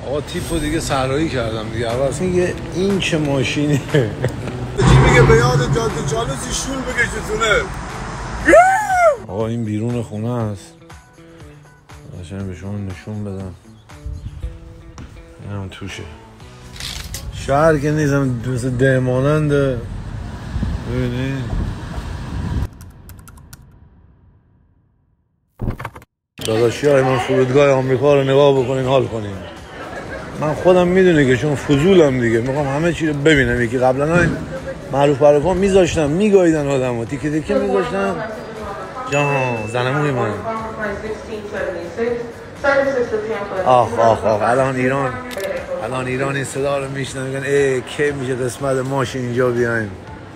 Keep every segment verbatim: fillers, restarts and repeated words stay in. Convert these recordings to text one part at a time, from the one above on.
آقا تیپو دیگه صحرایی کردم دیگه. اول اصلا یه این چه ماشینیه چی میگه به یاد جاده چالوسی شول بکشتونه. آقا این بیرون خونه است، قشنگ به شما نشون بدم. این هم توشه. شهر که نیستم مثل ده ماننده. ببینید داداشی های من فرودگاه آمریکا رو نگاه بکنین حال کنین. من خودم میدونه که چون فضولم دیگه میخوام همه چی رو ببینم. یکی قبلا های معروف برکا میذاشتم میگاییدن آدم ها تیکه تیکه میذاشتم. جان زنمونی من آخ آخ آخ الان ایران الان ایران این صدا رو میشنن میگن ای کی میشه قسمت ماشین اینجا بیایم.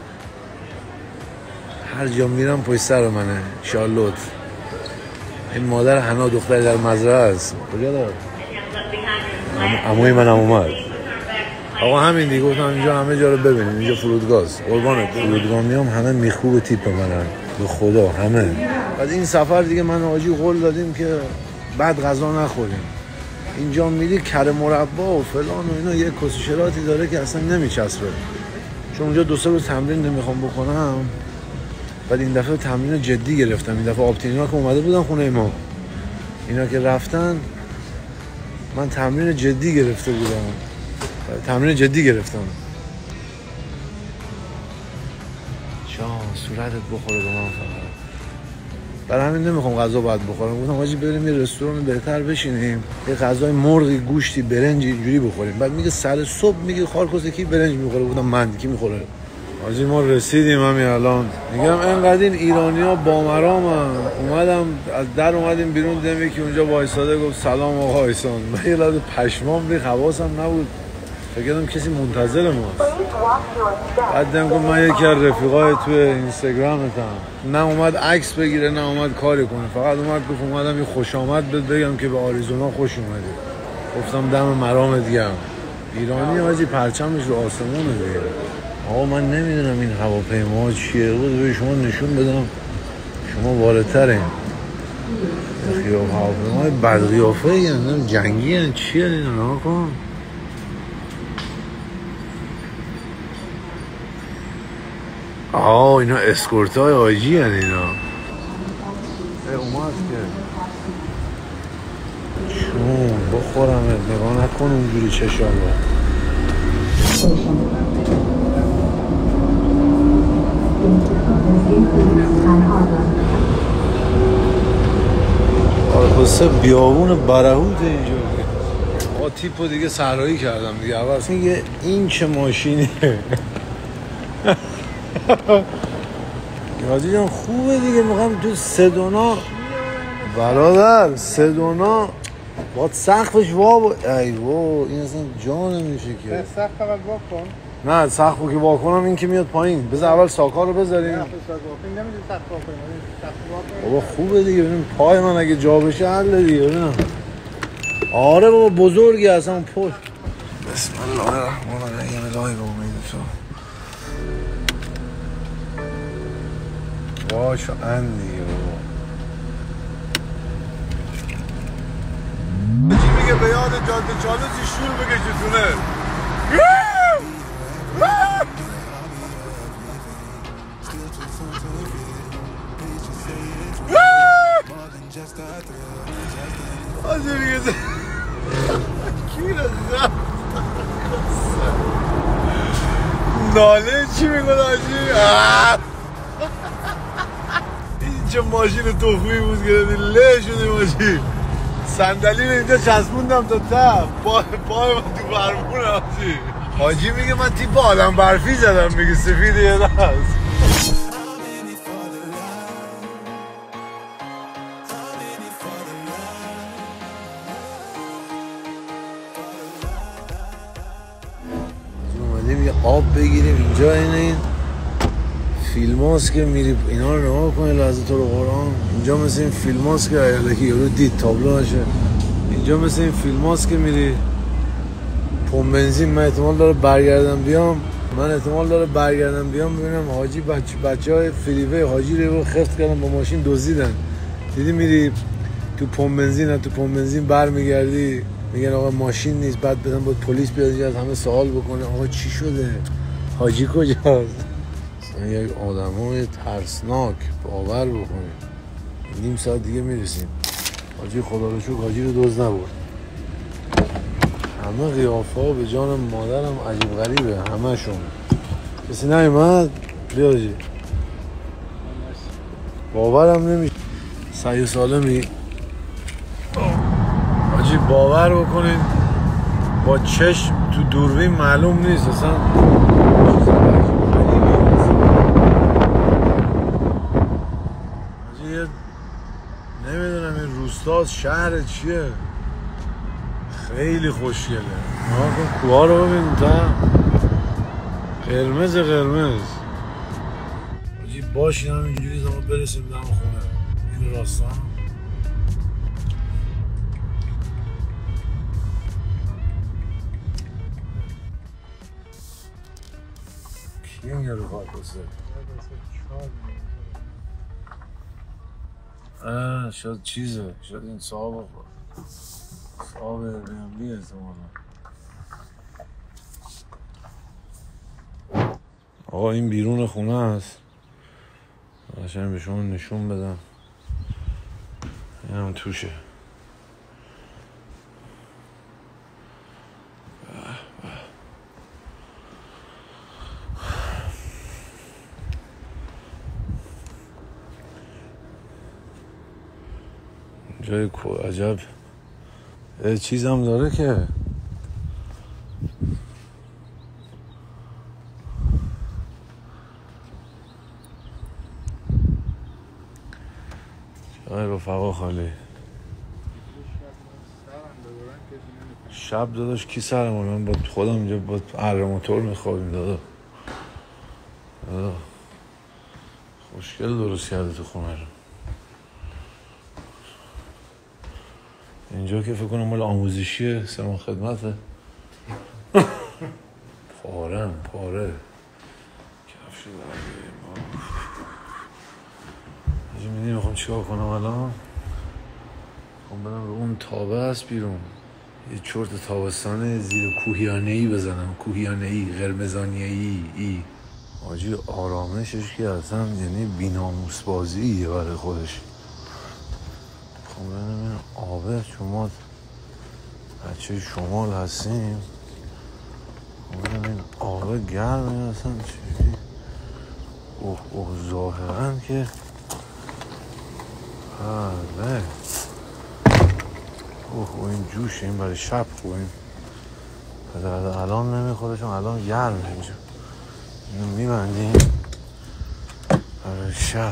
هر جا میرم پشت سر منه. شالوت این مادر حنا دختر در مزرعه است. کجا دار عموی من هم اومد. آقا همین دیگه گفتم اینجا همه جا رو ببینیم. اینجا فرودگاه است. قربانت فرودگاه میام همه میخوب تیپ منن به خدا همه. بعد این سفر دیگه من آجی قول دادیم که بعد غذا نخوریم. اینجا میری کره مربا و فلان و اینا یه کسشراتی داره که اصلا نمیچسبه. چون اونجا دو سه روز تمرین نمیخوام بکنم. بعد این دفعه تمرین جدی گرفتم. این دفعه آپتینینا که اومده بودن خونه ما، اینا که رفتن من تمرین جدی گرفته بودم. تمرین جدی گرفتم. جان صورتت بخوره به من فقط. برای همین نمیخوام غذا باید بخورم. گفتم حاجی بریم یه رستوران بهتر بشینیم یه غذای مرغی گوشتی برنج اینجوری بخوریم. بعد میگه سر صبح میگه خارکوسه کی برنج میخوره. گفتم من کی میخوره. حاجی ما رسیدیم همین الان. میگم اینقدر این ایرانی‌ها بامرامن. اومدم از در اومدیم بیرون دیدم یکی اونجا وایساده گفت سلام آقا ایسان. من یه لحظه پشمام ریخت حواسم نبود. فکر کردم کسی منتظر ماست. بعد دیدم گفت من یکی از رفیقای توی اینستاگرامتم. نه اومد عکس بگیره نه اومد کاری کنه. فقط اومد گفت اومدم یه خوش آمد بهت بگم که به آریزونا خوش اومدی. گفتم دم مرامت گرم. ایرانی حاجی پرچمش رو آسمونه دیگه. آقا من نمیدونم این هواپیما چیه. بود به شما نشون بدم شما بالاترین. خیاب هواپیمای بدقیافه یعنی جنگی هن چیه اینا نها کن. آه اینا اسکورت های آجی هن اینا. ای اومد که چون بخورمت نگاه نکن اونجوری چشم آرخوسته بیابون برهوت اینجا. آقا تیپو دیگه صحرایی کردم دیگه. اول اصلا یه این چه ماشینیه یادی جان خوبه دیگه. میخوام تو سدونا برادر سدونا باید سقفش وا با ای وا این اصلا جا نمیشه که. سقف فقط وا کن. نه سقفو که وا کنم این که میاد پایین. بذار اول ساکا رو بذاریم. نه ساکا این نمیشه سقف وا کنیم. سقف وا کنیم. بابا خوبه دیگه. ببین پای من اگه جا بشه حل دیگه. ببینم آره بابا بزرگی اصلا پشت. بسم الله الرحمن الرحیم. الهی به امید تو باشو اندی بابا. چی میگه به یاد جاده چالوسی شول بکشتونه. آجی میگه کی رو زد ناله چی میگه آجی. این چه ماشین تخمی بود که له شده ماشین. صندلی رو اینجا چسبوندم تا ته پای پای من تو برمون آجی. حاجی میگه من تیپ آدم برفی زدم. میگه سفید یه دست. اومدیم یه آب بگیریم اینجا. این این فیلم هاست که میری اینا رو نگاه کنی لحظه تو رو قرآن. اینجا مثل این فیلم هاست که یکی یارو دید تابلو نشه. اینجا مثل این فیلم هاست که میری پمپ بنزین. من احتمال داره برگردم بیام من احتمال داره برگردم بیام ببینم حاجی بچه بچه های فریوی حاجی رو خفت کردن با ماشین دزدیدن. دیدی میری تو پمپ بنزین تو پمپ بنزین برمیگردی میگن آقا ماشین نیست، بعد بدن بود پلیس بیاد از همه سوال بکنه آقا چی شده؟ حاجی کجاست؟ یک آدمای ترسناک باور بکنیم. نیم ساعت دیگه میرسیم. حاجی خدا رو شکر حاجی رو دزد نبرد. همه قیافه ها به جان مادرم عجیب غریبه همه‌شون. کسی نیومد؟ بیا حاجی. باورم نمیشه. سعی سالمی حاجی باور بکنین با چشم تو دوربین معلوم نیست اصلا. حاجی نمیدونم این روستاست شهر چیه، خیلی خوشگله. نها کن کوها رو ببین تا قرمز قرمز. حاجی باشین همینجوری تا ما برسیم دم خونه. این راستا کی این رو خواهد بسه؟ آه شاید چیزه، شاید این صاحب صاحب بیانبی احتمالا. آقا این بیرون خونه است، قشنگ به شما نشون بدم. این هم توشه. جای عجب چیز هم داره که جای رفقا خالی. شب داداش کی سرمون؟ من با خودم اینجا با اره موتور میخوابیم دادا. دادا خوشگل درست کرده تو خونه رو. اینجا که فکر کنم مال آموزشیه، سرمان خدمته. پارم پاره کفش درگه ما. اینجا میدونی میخوام چیکار کنم الان؟ میخوام برم رو اون تابه هست بیرون یه چرت تابستانه زیر کوهیانه‌ای بزنم. کوهیانه‌ای قرمزانیه‌ای ای آجی آرامشش که اصلا یعنی بیناموس بازیه برای خودش. خب ببینم این آبه چون ما بچه شمال هستیم. خب ببینم این آبه گرمه اصلا چیزی. اوه اوه ظاهرا که بله اوه اوه این جوشه، این برای شب خوبیم. پدرده الان نمیخوره چون الان گرمه اینجا. اینو میبندیم برای شب.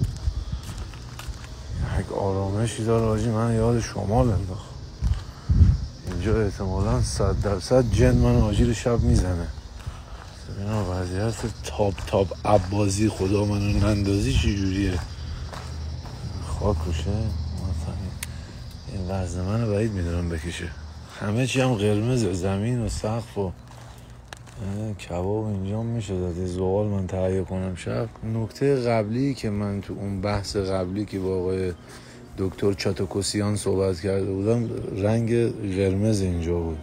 یک آرامشی داره آجی، من یاد شمال انداخت. اینجا احتمالاً صد درصد جن من آجی شب میزنه. اینا وضعیت تاب تاب عبازی خدا منو نندازی چی جوریه. خاک روشه این وزن منو بعید میدونم بکشه. همه چی هم قرمزه، زمین و سقف و کباب اینجا میشه داد. زغال من تهیه کنم شب. نکته قبلی که من تو اون بحث قبلی که با آقای دکتر چاتوکوسیان صحبت کرده بودم، رنگ قرمز اینجا بود.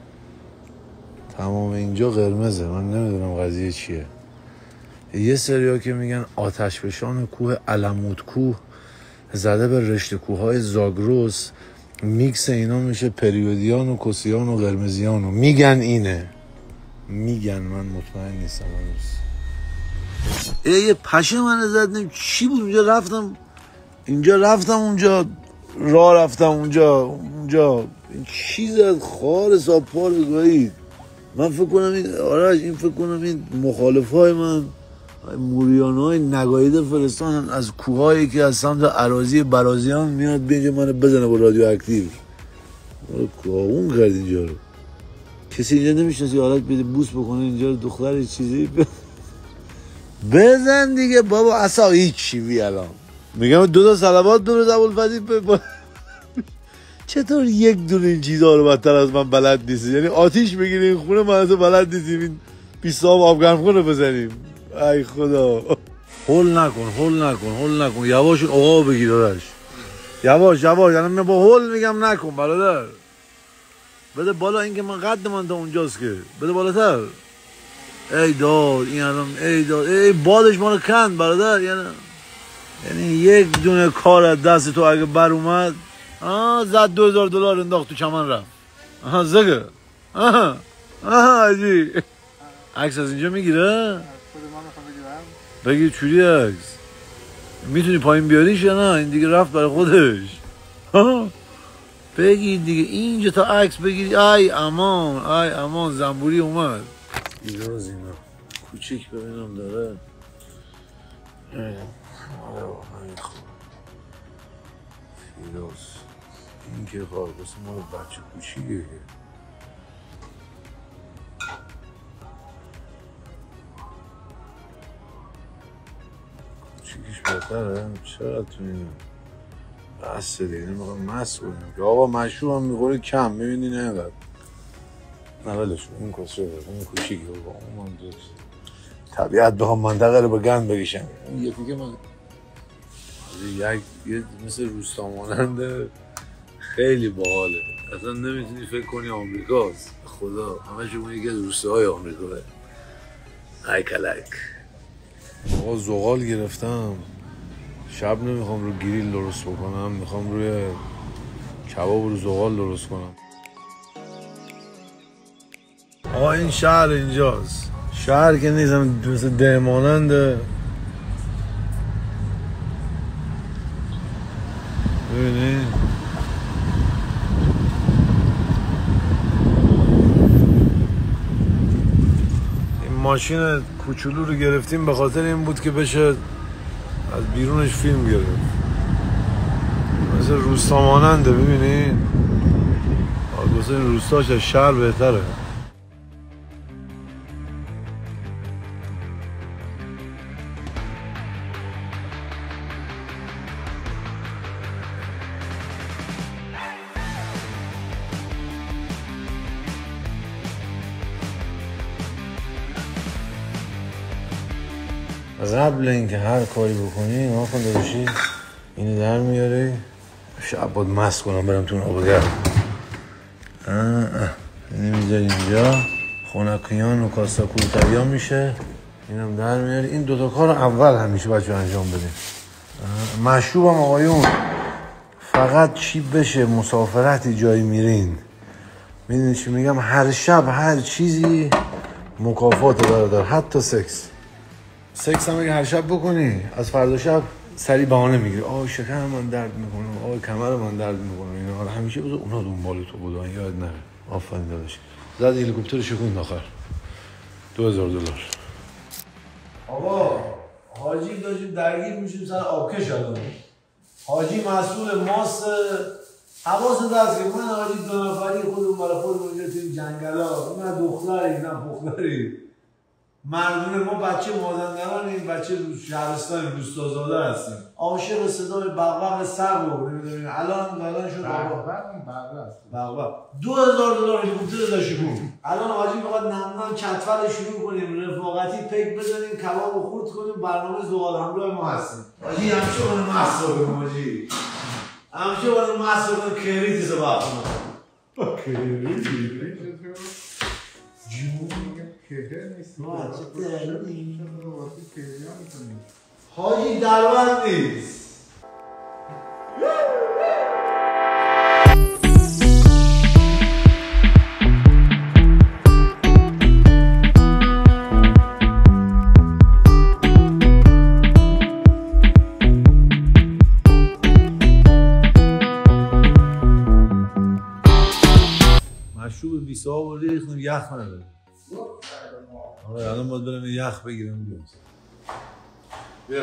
تمام اینجا قرمزه. من نمیدونم قضیه چیه. یه سریا که میگن آتشفشان کوه علمود کوه زده به رشته کوههای زاگرس، میکس اینا میشه پریودیان و کوسیان و قرمزیان و میگن اینه. میگن، من مطمئن نیستم. هنوز یه پشه من زدنیم چی بود اونجا. رفتم اینجا رفتم اونجا راه رفتم اونجا اونجا این چی زد خار ساپار بگویید. من فکر کنم این آرش این فکر کنم این مخالفای من موریان های نگاهیده فرستان از کوهایی که از سمت اراضی برازیان میاد به اینجا من بزنه با رادیو اکتیو. کوهاون کرد اینجا رو. کسی اینجا نمیشناسی حالت بیده بوس بکنه اینجا رو دختر چیزی بزن دیگه بابا. اصلا هیچ چیوی الان میگم دو تا صلوات ببرز ابوالفضیل ب... چطور یک دونه این چیزها رو بدتر از من بلد نیستی؟ یعنی آتیش بگیریم این خونه من از بلد نیستیم این بیست آب آبگرم خونه بزنیم. ای خدا هول نکن هول نکن هول نکن یواش آقا بگیر آرش. یواش یواش الان من با هول میگم نکن برادر. بده بالا، این که من قد من تا اونجاست که بده بالاتر. ای داد این الان، ای داد ای بادش ما رو کند برادر. یعنی یعنی یک دونه کار از دست تو اگه بر اومد آه زد دو هزار دلار انداخت تو چمن رفت. آها زگه آها آها عجی عکس از اینجا میگیره؟ بگیر چوری عکس میتونی پایین بیاریش یا نه؟ این دیگه رفت برای خودش. ها بگیر دیگه اینجا تا عکس بگیری. ای امان ای امان زنبوری اومد. ایراز اینا کوچیک ببینم داره. فیروز این که خارقصه مال بچه کوچیکه. کوچیکش بهتره؟ چرا تو اینه؟ بسته دیگه نمیخوام مست کنیم که آقا مشروب هم میخوری کم میبینی نه اینقدر. نه ولش این کسره بره این کوچیکی بابا اون من دوست طبیعت بخوام منطقه رو به گند بکشم. این یکی که من یک یه مثل روستا ماننده خیلی باحاله. اصلا نمیتونی فکر کنی آمریکاست. خدا همه شما یکی از روستاهای آمریکاه. ای کلک آقا زغال گرفتم. شب نمیخوام رو گریل درست بکنم، میخوام روی کباب رو زغال درست کنم. آقا این شهر اینجاست. شهر که نیستم مثل ده ماننده. ببینید این ماشین کوچولو رو گرفتیم به خاطر این بود که بشه از بیرونش فیلم گرفت. مثل روستا ماننده. ببینید آگوست این روستاش از شهر بهتره. قبل اینکه هر کاری بکنی نها کن داداشی اینو در میاری. شب باید مست کنم برم تو آب گرم. اینو میذاری اینجا خونکیان و کاستا کورتریا میشه. اینم در میاری. این دوتا کار اول همیشه بچه انجام بدیم. مشروبم آقایون فقط چی بشه مسافرتی جایی میرین میدونی چی میگم، هر شب هر چیزی مکافات داره داره، حتی سکس. سکس هم اگه هر شب بکنی از فردا شب سری بهانه میگیری. آه شکم من درد میکنه، آه کمر من درد میکنه. اینا همیشه بذار اونا دنبال تو بودن یاد نره. آفرین داداش. زد هلیکوپتر شکوند آخر دو هزار دلار. آقا حاجی داشتیم درگیر میشیم سر آبکش. الان حاجی مسئول ماست. حواست هست که من حاجی دو نفری خودمون برای خودمون اینجا توی جنگلا نه دختری نه پختری مردونه. ما بچه مازندرانیم، بچه شهرستانیم، روستازاده هستیم. عاشق صدای بغبغ سگ رو نمیدونیم. الان الان شد بغبغ است. بغبغ دو هزار دلار هلیکوپتر داشت بود. الان حاجی میخواد نم نم چتول شروع کنیم، رفاقتی پیک بزنیم، کباب رو خورد کنیم، برنامه زغال همراه ما هستیم. حاجی همشه اون محصول حاجی همشه اون محصول کریتی سبب کنم. کریتی حاجی دربند نیست. مشروب بیسه ها و ریختیم یخ نداره. آره الان باید برم یخ بگیرم بیام. بیا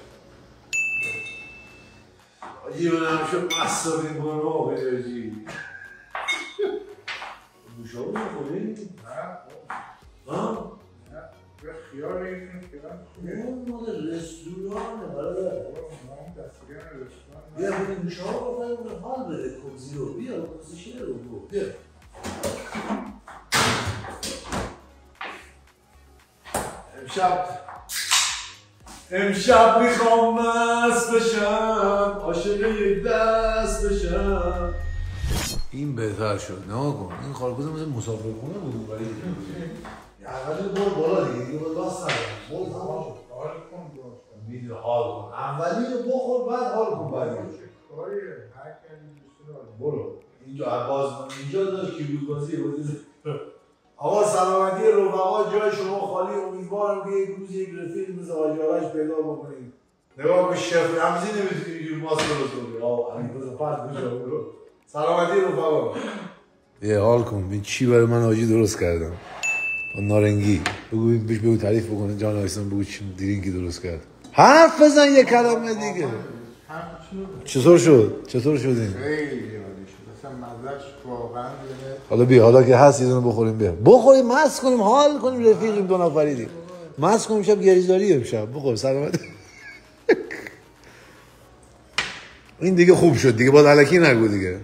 حاجی من همیشه مصابی میکنم آقا بجاجی گوشا رو میخوری؟ نه ها؟ نه به خیار بگیریم خیار اون مال رستورانه برادر. ما دستگیرن رستوران بیا خودی گوشا رو بکنیم حال بده کبزی رو. بیا کبزی شیر رو برو. بیا امشب امشب میخوام مست بشم، عاشق یک دست بشم. این بهتر شد. نه کن این خالکوزه مثل مسافر خونه بود ولی اقل بر بالا دیگه دیگه با داست ندارم بر تمام شد. حال کن داشتم میدونه حال کن اولی رو بخور بعد حال کن باید کاریه هر کردی دوستی دارم برو اینجا عباس اینجا داشت که بیوگازی بودی. آقا سلامتی رفقا جای شما خالی. امیدوارم که یک روز یک رفیق مثل حاجی آرش پیدا بکنید. نگاه به شف رمزی نمیتونی اینجور ماسک درست کنی. آقا همین بزن پرد کجا برو. سلامتی رفقا. یه حال کن این چی برای من حاجی درست کردم با نارنگی. بگو بیش بگو تعریف بکنه جان آیسان بگو چی درینکی درست کرد. حرف بزن یه کلمه دیگه. چطور شد؟ چطور شد این؟ خیلی عالی شد اصلا مزهش واقعا دیگه. حالا بیا حالا که هست یه دونه بخوریم بیا بخوریم مست کنیم حال کنیم رفیقیم دو نفری دیگه مست کنیم شب گریزداری امشب بخور سلامت. این دیگه خوب شد دیگه باز الکی نگو دیگه.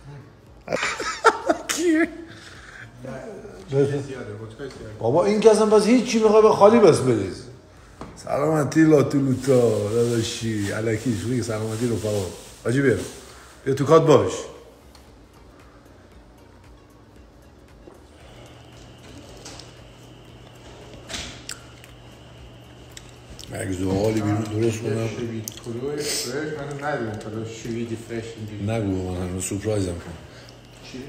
بابا این که اصلا بس هیچ چی میخوای به خالی بس بریز. سلامتی لاتولوتا داداشی الکی شوری سلامتی رفقا. آجی بیا بیا تو کات باش. مگزوالی بیرون درست کنم. شوید کلوه فرش من ندارم تا شویدی فرش اینجوری نگو من هنوز سورپرایزم کن. چی؟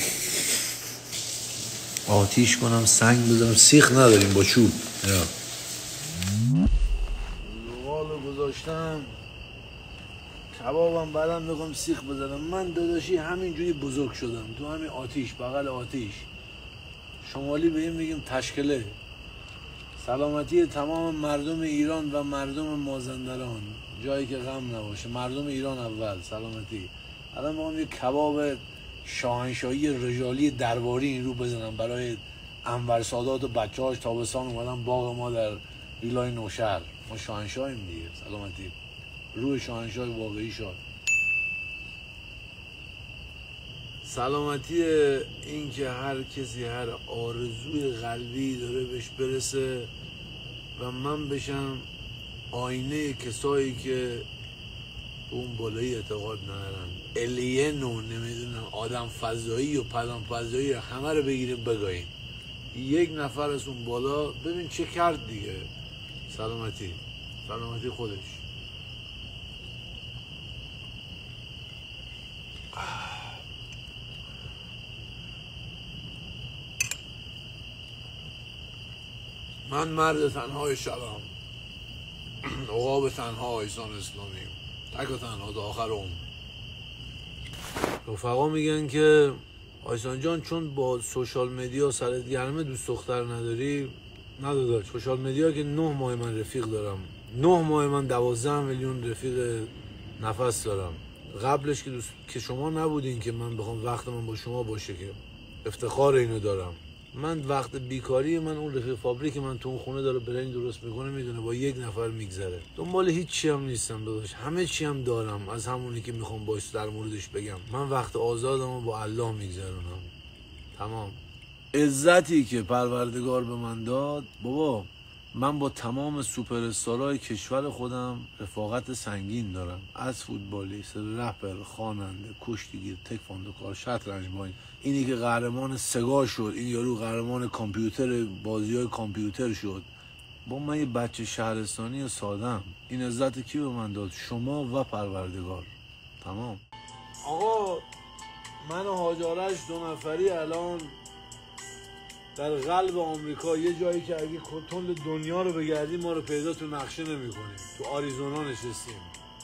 آتیش کنم سنگ بزنم سیخ نداریم با چوب. یا زغالو گذاشتم کبابم بعدم میخوام سیخ بزنم. من داداشی همینجوری بزرگ شدم تو همین آتیش بغل آتیش. شمالی به این میگیم تشکله. سلامتی تمام مردم ایران و مردم مازندران جایی که غم نباشه. مردم ایران اول سلامتی. الان میخوام یه کباب شاهنشاهی رجالی درباری این رو بزنم برای انور سادات و بچه هاش. تابستان اومدن باغ ما در ویلای نوشهر. ما شاهنشاهیم دیگه سلامتی. روی شاهنشاه واقعی شد. سلامتی این که هر کسی هر آرزوی قلبی داره بهش برسه و من بشم آینه کسایی که اون بالایی اعتقاد ندارن. الین و نمیدونم آدم فضایی و پدام فضایی همه رو بگیریم بگاییم. یک نفر از اون بالا ببین چه کرد دیگه. سلامتی سلامتی خودش. من مرد تنهای شبم. عقاب تنها آیسان اسلامی. تک و تنها تا آخر عمر. رفقا میگن که آیسان جان چون با سوشال مدیا سرت گرمه دوست دختر نداری. نداداش سوشال مدیا که نه ماه من رفیق دارم. نه ماه من دوازده میلیون رفیق نفس دارم. قبلش که دوست که شما نبودین که من بخوام وقت من با شما باشه که افتخار اینو دارم. من وقت بیکاری من اون رفیق فابریک من تو اون خونه داره برنج درست میکنه میدونه با یک نفر میگذره. دنبال هیچ چی هم نیستم داداش. همه چی هم دارم از همونی که میخوام باش در موردش بگم. من وقت آزادمو با الله میگذرونم. تمام. عزتی که پروردگار به من داد بابا من با تمام سوپر استارهای کشور خودم رفاقت سنگین دارم. از فوتبالیست، رپر، خواننده، کشتیگیر، تکواندوکار، شطرنج باز. اینی که قهرمان سگا شد، این یارو قهرمان کامپیوتر بازی‌های کامپیوتر شد. با من یه بچه شهرستانی سادم. این عزت کی به من داد؟ شما و پروردگار. تمام. آقا من و حاج آرش دو نفری الان در قلب آمریکا یه جایی که اگه کل دنیا رو بگردیم ما رو پیدا تو نقشه نمی کنیم. تو آریزونا نشستیم.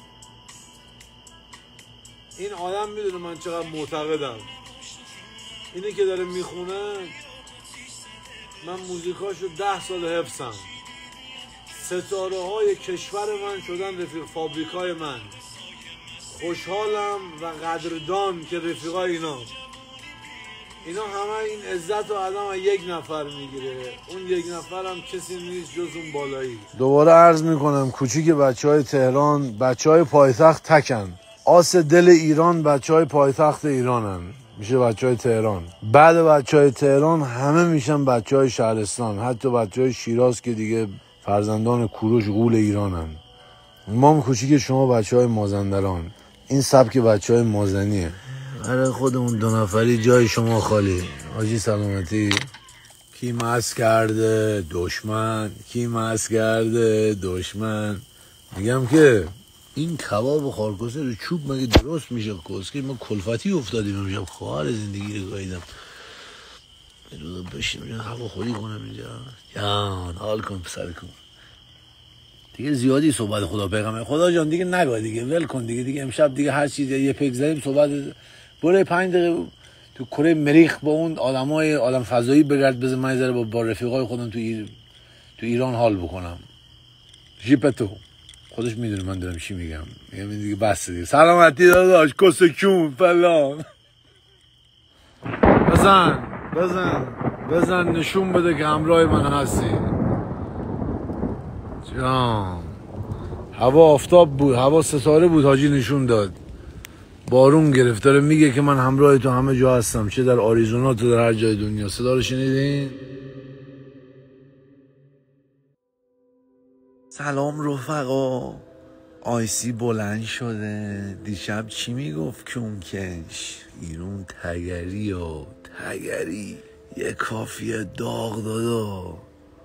این آدم میدونه من چقدر معتقدم. اینی که داره میخونه من موزیکاشو ده سال حفظم. ستاره های کشور من شدن رفیق فابریکای من. خوشحالم و قدردان که رفیقای اینا اینا همه این عزت و آدم یک نفر میگیره. اون یک نفر هم کسی نیست جز اون بالایی. دوباره عرض میکنم کوچیک بچه های تهران بچه های پایتخت تکن. آس دل ایران بچه های پایتخت ایرانن. میشه بچه های تهران. بعد بچه های تهران همه میشن بچه های شهرستان. حتی بچه های شیراز که دیگه فرزندان کوروش غول ایرانن. ما کوچیک شما بچه های مازندران. این سبک بچه های مازنیه. آره خودمون دو نفری جای شما خالی. حاجی سلامتی. کی مس کرده دشمن، کی مس کرده دشمن. میگم که این کباب خارکسته رو چوب مگه درست میشه؟ کسکی ما کلفتی افتادیم امشب، خواهر زندگی رو گاییدم. روزا بشیم هوا خوری کنم اینجا. جان حال کن پسر کن دیگه. زیادی صحبت خدا پیغمبر خدا جان دیگه نگاه دیگه، ول کن دیگه. دیگه امشب دیگه هر چیز یه پک زدیم صحبت. برای پنج دقیقه تو کره مریخ با اون آدمای عالم فضایی بگرد، بذار من ذره با, با رفیقای خودم تو ایر... تو ایران حال بکنم. جیپتو خودش میدونه من دارم چی میگم. میگم دیگه بس دیگه. سلامتی داداش کسکون فلان. بزن بزن بزن نشون بده که همراه من هستی. جان هوا آفتاب بود، هوا ستاره بود. حاجی نشون داد بارون گرفت. داره میگه که من همراه تو همه جا هستم، چه در آریزونا تو در هر جای دنیا. صدا رو شنیدین؟ سلام رفقا. آیسی بلند شده. دیشب چی میگفت کونکش؟ ایرون تگری و تگری یه کافیه داغ دادا.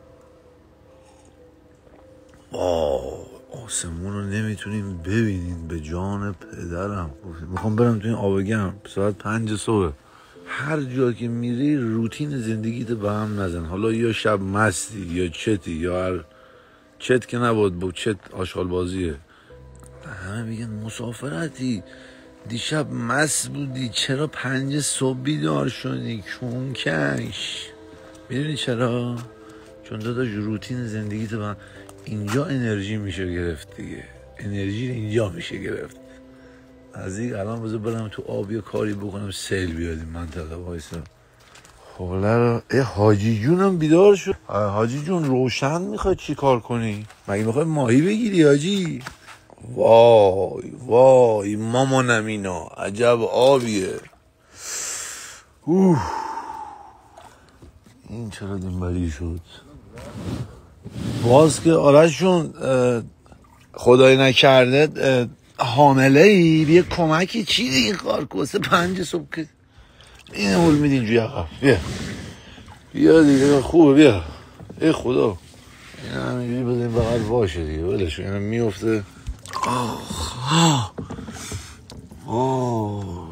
آه آسمون رو نمیتونیم ببینین به جان پدرم. میخوام برم تو این آبگم ساعت پنج صبح. هر جا که میری روتین زندگیت به هم نزن. حالا یا شب مستی یا چتی، یا هر چت که نبود با چت آشغال بازیه. همه میگن مسافرتی، دیشب مست بودی، چرا پنج صبح بیدار شدی کونکش؟ میدونی چرا؟ چون داداش روتین زندگیت به هم. اینجا انرژی میشه گرفت دیگه. انرژی اینجا میشه گرفت. از این الان بذار برم تو آب یه کاری بکنم سیل بیاد این منطقه. وایسا حالا رو ای حاجی جونم بیدار شد. حاجی جون روشن میخوای چی کار کنی؟ مگه میخوای ماهی بگیری حاجی؟ وای وای مامانم اینا عجب آبیه. اوه این چرا دنبالی شد؟ باز که آرش جون خدای نکرده حامله ای یه کمکی چی دیگه کار کوسه پنج صبح که این هول میدی اینجوری عقب. بیا بیا دیگه خوبه. بیا ای خدا این همینجوری بزنیم بقل باشه دیگه. ولش این هم میفته. آه آه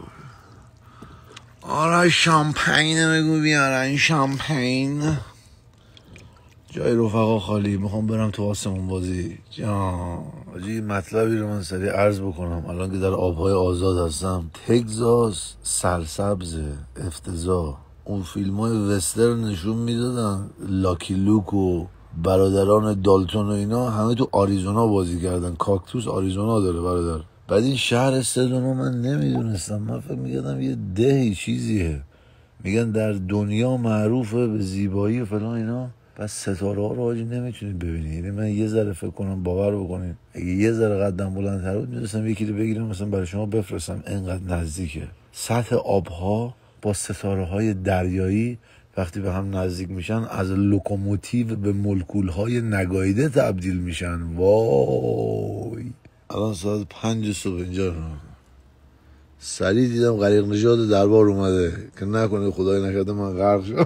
آره شامپین بگو بیارن. این شامپین جای رفقا خالی. میخوام برم تو آسمون بازی. جان آجی مطلبی رو من سریع عرض بکنم. الان که در آبهای آزاد هستم. تگزاس سرسبزه افتضاح. اون فیلم های وسترن نشون میدادن لاکی لوک و برادران دالتون و اینا همه تو آریزونا بازی کردن. کاکتوس آریزونا داره برادر. بعد این شهر استدونو من نمیدونستم. من فکر میگردم یه دهی چیزیه. میگن در دنیا معروفه به زیبایی و فلان اینا. پس ستاره ها رو حاجی نمیتونید ببینید. یعنی من یه ذره فکر کنم باور بکنید اگه یه ذره قدم بلندتر بود می‌دونستم یکی رو بگیرم مثلا برای شما بفرستم. انقدر نزدیکه. سطح آبها با ستاره های دریایی وقتی به هم نزدیک میشن از لوکوموتیو به مولکول های نگاییده تبدیل میشن. وای الان ساعت پنج صبح اینجا رو سریع دیدم غریق نژاد دربار اومده که نکنه خدای نکرده من غرق شد.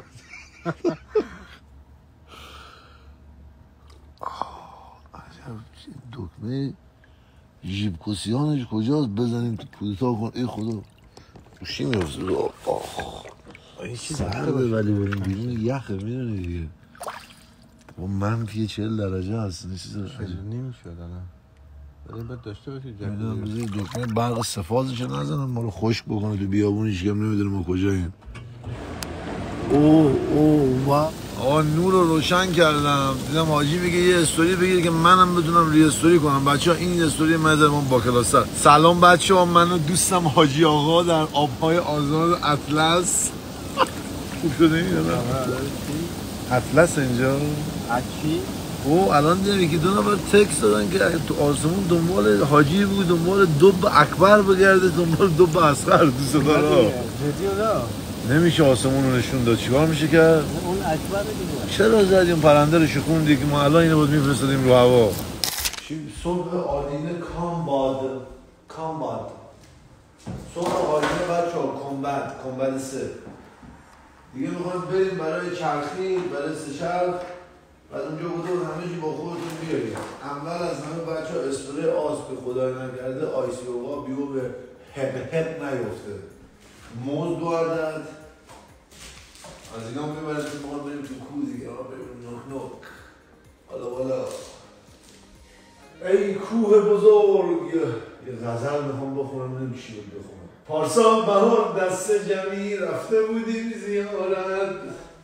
دکمه جیب کسیانش کجاست؟ بزنیم تو کودتا کن. ای خدا روشی میفته. این چیز سرده ولی بریم بیرون یخه میدونی دیگه. با منفی چهل درجه هست. نمی شد الان بریم باید داشته باشید میدونم دکمه برق سفازش نزنم ما رو خشک بکنه تو بیابونش که هم نمیدونه ما کجاییم. اوه اوه و آقا نور رو روشن کردم. دیدم حاجی میگه یه استوری بگیر که منم بتونم ری استوری کنم. بچه ها این استوری مدرمان با کلاسر. سلام بچه ها من و دوستم حاجی آقا در آبهای آزاد اطلس. خوب شده این یادم اطلس اینجا اکی او الان دیدم یکی دو نفر تکس دادن که تو آسمون دنبال حاجی بود، دنبال دب اکبر بگرده، دنبال دب اصغر. دوست دارم جدی ولا نمیشه آسمون رو نشون داد. چیکار میشه کرد؟ اون اکبر دیگه چرا زدیم پرنده رو شکوندی که ما الان اینو بود میفرستادیم رو هوا. صبح آدینه کام باد کام باد صبح آینه بچه ها کمبت کمبت سه دیگه میخوایم بریم برای چرخی برای سه چرخ بعد اونجا بودم همه چی با خودتون بیاریم. اول از همه بچه ها اسپری آس به خدای نکرده آیسیوها بیو به هپ هپ نیفته موز دو عدد از اینا میبرید که میخوام بریم تو کوه دیگه ها بریم نوک نوک حالا بالا ای کوه بزرگ یه غزل میخوام بخونم ببینیم چی بود بخونم. پارسال بهار دست جمعی رفته بودیم زیارت.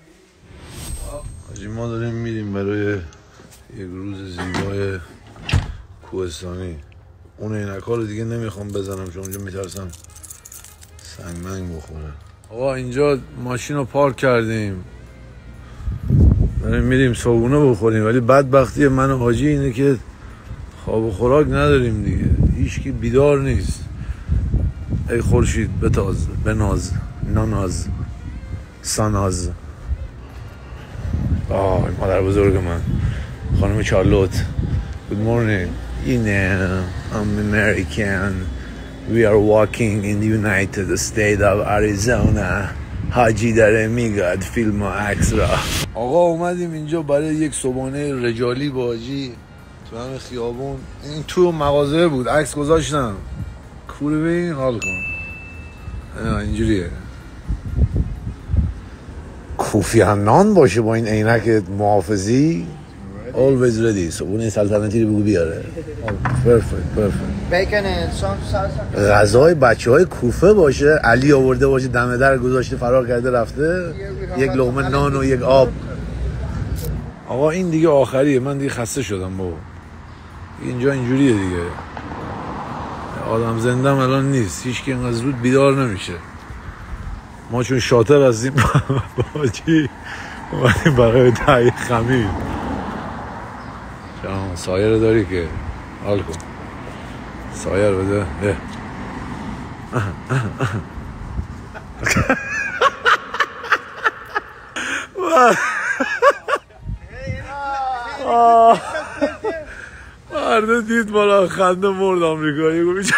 حاجی ما داریم میریم برای یک روز زیبای کوهستانی. اون عینک‌ها رو دیگه نمیخوام بزنم چون اونجا میترسم سنگمنگ بخوره. آقا اینجا ماشین رو پارک کردیم داریم میریم صبحونه بخوریم ولی بدبختی من و حاجی اینه که خواب و خوراک نداریم دیگه. هیچکی بیدار نیست. ای خورشید بتاز بناز ناناز ساناز. آه مادر بزرگ من خانم چارلوت. Good morning. You know, I'm American. We are walking in the United States of Arizona. حاجی داره میگاد فیلم و عکس را. آقا اومدیم اینجا برای یک صبحانه رجالی با حاجی تو همه خیابون. این تو مغازه بود عکس گذاشتم. کوره ببین حال کن. اینجوریه. کوفی هنان باشه با این عینک محافظی. Always ready. صبحونه سلطنتی رو بگو بیاره. Perfect, perfect. Bacon and some salsa. غذای بچه های کوفه باشه. علی آورده باشه دم در گذاشته فرار کرده رفته. یک لقمه نان و یک آب. آقا این دیگه آخریه. من دیگه خسته شدم بابا. اینجا اینجوریه دیگه. آدم زندم الان نیست. هیچ کی اینقدر زود بیدار نمیشه. ما چون شاطر هستیم باجی اومدیم برای تهیه خمیر. شما سایه رو داری که حال کن. سایه رو بده. مرده دید بالا خنده مرد آمریکایی گوش.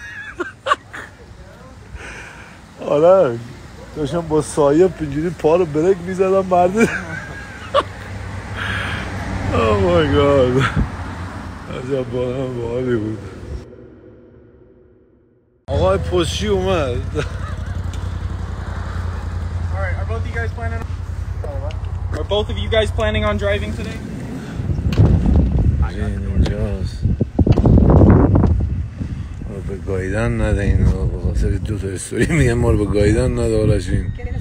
آره داشتم با سایه پینجوری پا رو بریک میزدم مرده. Oh my god. عجب بانم با حالی بود. آقای پستچی اومد. Alright, are both of you guys planning on Are both of you guys planning on driving today? اینجاست. ما رو به گایدن نده اینو. به خاطر دو تا استوری میگم ما رو به گایدن نده آرشین.